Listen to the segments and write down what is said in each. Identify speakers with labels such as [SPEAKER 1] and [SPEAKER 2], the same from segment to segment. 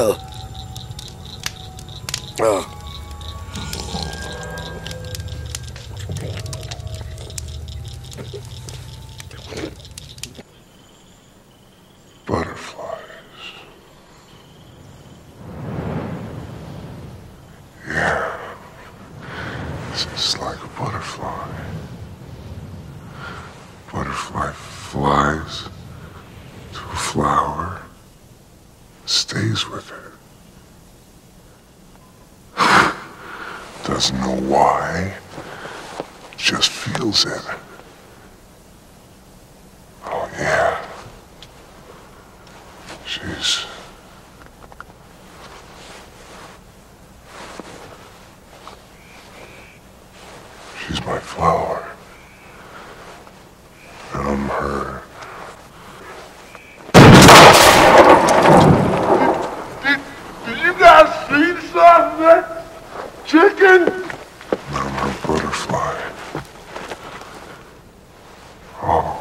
[SPEAKER 1] Butterflies. Yeah. This is like a butterfly. Butterfly flies to a flower, stays with it. Doesn't know why, just feels it. Oh yeah. She's my flower. And I'm her. Did you guys see something? Chicken? I'm her butterfly. Oh.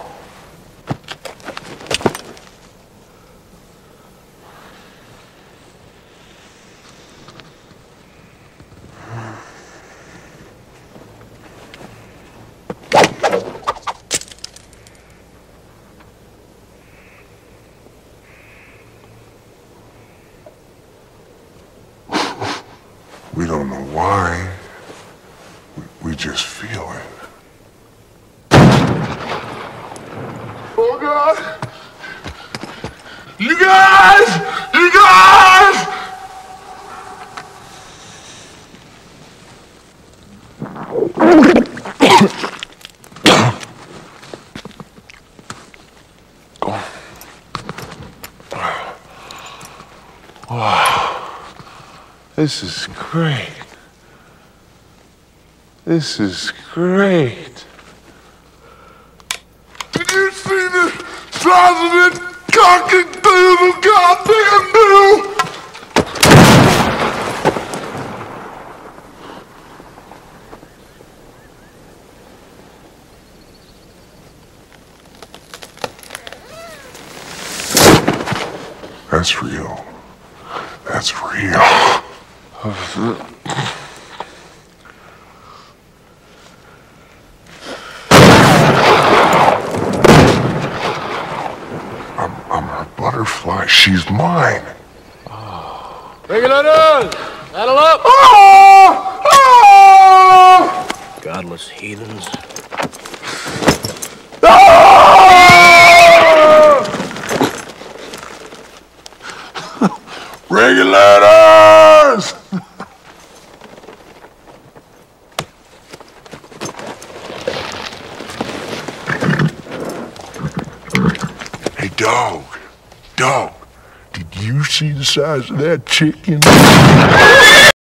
[SPEAKER 1] We don't know why. We just feel it. Oh God! You guys! You guys! Wow. This is great. This is great. Did you see the size of it cocking through the goddamn middle? That's real. That's real. I'm her butterfly. She's mine.
[SPEAKER 2] Regulators! Saddle up!
[SPEAKER 1] Oh! Oh!
[SPEAKER 2] Godless heathens.
[SPEAKER 1] Regulators! Hey, dog. Dog. Did you see the size of that chicken?